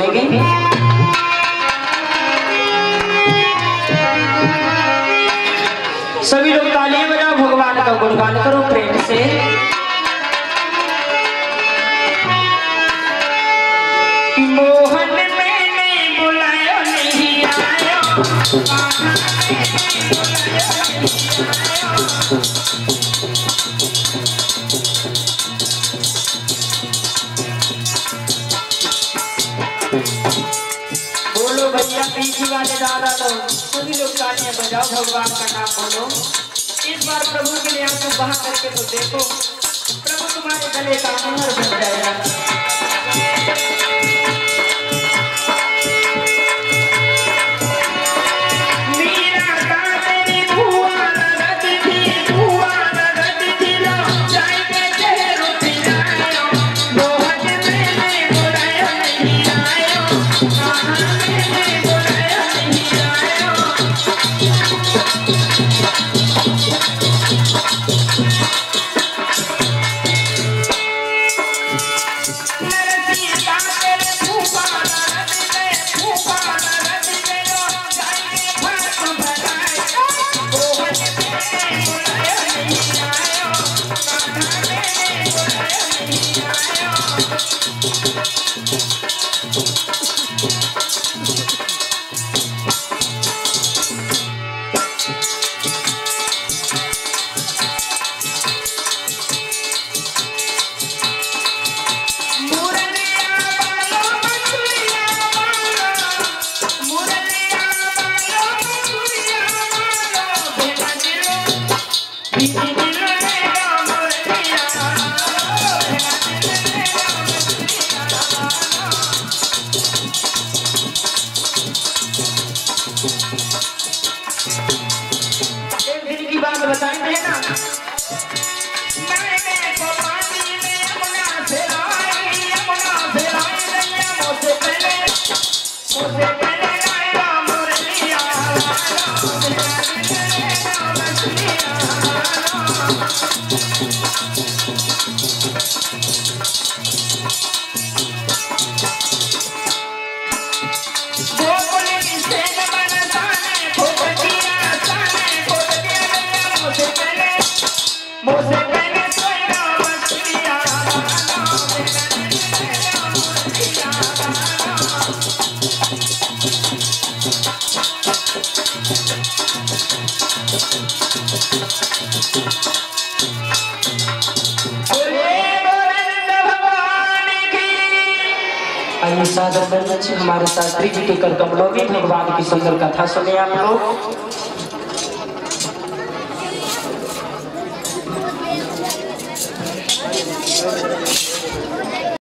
बोलेंगे। सभी लोग तालियां बजाओ, भगवान का गुणगान करो प्रेम से। मोहन मैंने बुलाया नहीं आया, बोलो भैया पीछे वाले दादा लोग, सभी लोग तालियां बजाओ, भगवान का नाम बोलो। इस बार प्रभु के लिए आपको बहा करके तो देखो, प्रभु तुम्हारे गले का अमर बन जाएगा। बताएंगे ना, सादर करना चाहिए। हमारे शास्त्री जी के कर कमलों में भगवान की सुंदर कथा सुने आप लोग।